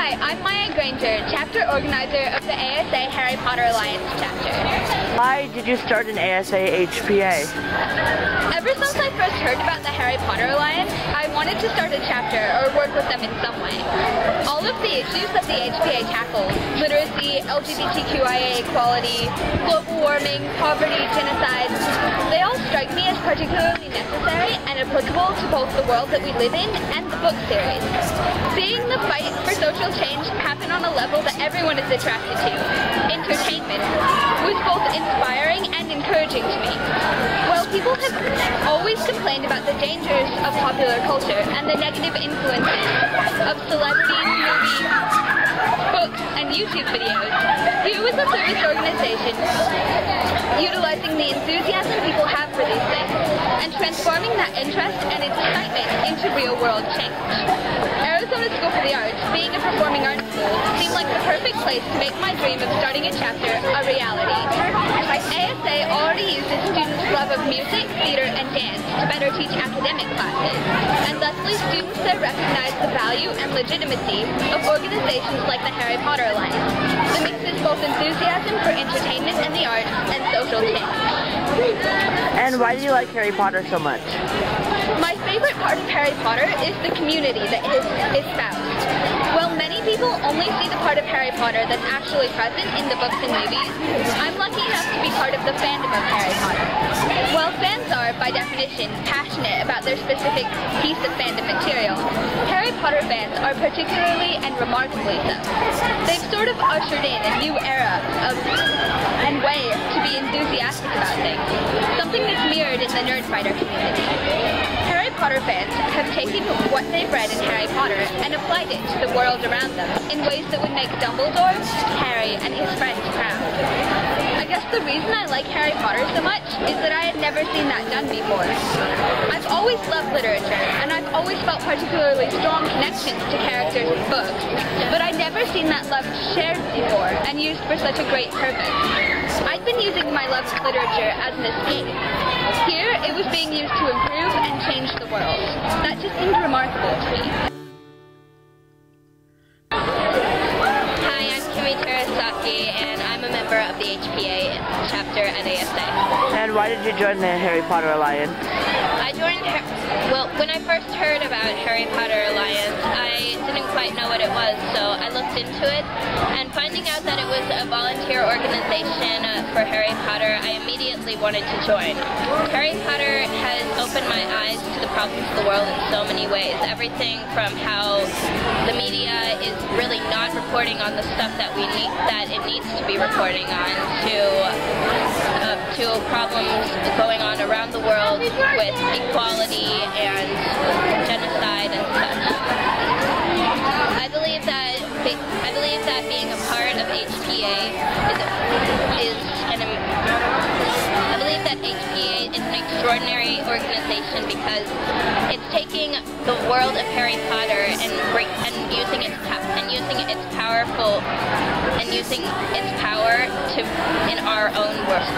Hi, I'm Maya Granger, chapter organizer of the ASA Harry Potter Alliance chapter. Why did you start an ASA HPA? Ever since I first heard about the Harry Potter Alliance, I wanted to start a chapter or work with them in some way. All of the issues that the HPA tackles, literacy, LGBTQIA equality, global warming, poverty, genocide, they all strike me as particularly necessary and applicable to both the world that we live in and the book series. Seeing the fight for social change happen on a level that everyone is attracted to, entertainment, was both inspiring and encouraging to me. While people have always complained about the dangers of popular culture and the negative influences of celebrities, movies, books, and YouTube videos, here was a service organization utilizing the enthusiasm people have for these things and transforming that interest and excitement into real-world change. Arizona School for the Arts, being a performing arts school, seemed like the perfect place to make my dream of starting a chapter a reality. ASA already uses students' love of music, theater, and dance to better teach academic classes, and thusly students there recognize the value and legitimacy of organizations like the Harry Potter Alliance, that mixes both enthusiasm for entertainment and the arts and social change. And why do you like Harry Potter so much? My favorite part of Harry Potter is the community that is espoused. While many people only see the part of Harry Potter that's actually present in the books and movies, I'm lucky enough to be part of the fandom of Harry Potter. While fans are, by definition, passionate about their specific piece of fandom material, Harry Potter fans are particularly and remarkably so. They've sort of ushered in a new era and way to be enthusiastic about things, something that's mirrored in the Nerdfighter community. Harry Potter fans have taken what they've read in Harry Potter and applied it to the world around them in ways that would make Dumbledore, Harry, and his friends proud. I guess the reason I like Harry Potter so much is that I had never seen that done before. I've always loved literature, and I've always felt particularly strong connections to characters in books, but I'd never seen that love shared before and used for such a great purpose. I'd been using my love of literature as an escape. Here, it was being used to improve and change the world. That just seemed remarkable to me. Hi, I'm Kimi Terasaki, and I'm a member of the HPA chapter at ASA. And why did you join the Harry Potter Alliance? I joined, when I first heard about Harry Potter Alliance, I didn't quite know what it was, so I looked into it, and finding out that it was a volunteer organization for Harry Potter, I immediately wanted to join. Harry Potter has opened my eyes to the problems of the world in so many ways. Everything from how the media is really not reporting on the stuff that it needs to be reporting on, to problems going on around the world with equality and genocide and such. I believe that being a part of HPA is an extraordinary organization because it's taking the world of Harry Potter and using its power in our own world.